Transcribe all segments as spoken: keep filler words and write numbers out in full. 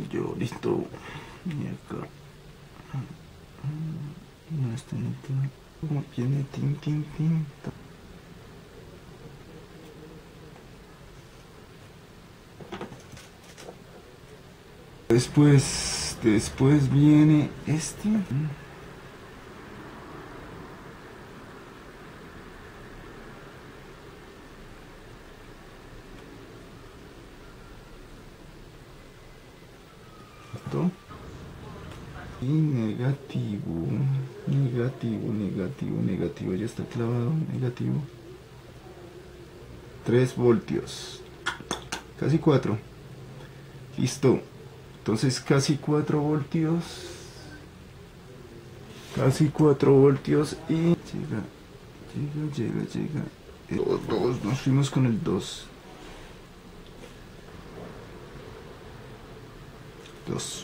yo, listo. Y acá. No está metido. Como tiene tin, tin, tin. Después, después viene este. ¿Listo? Y negativo, negativo, negativo, negativo, ya está clavado, negativo. tres voltios, casi cuatro. Listo. Entonces casi cuatro voltios. Casi cuatro voltios y llega, llega, llega, llega. El dos, nos fuimos con el dos. dos.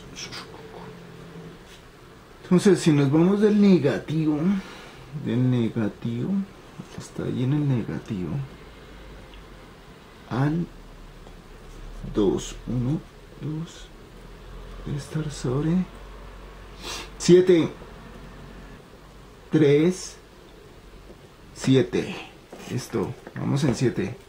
Entonces, si nos vamos del negativo, del negativo, hasta ahí en el negativo, al dos, uno, dos, debe estar sobre siete, tres, siete. Listo, vamos en siete.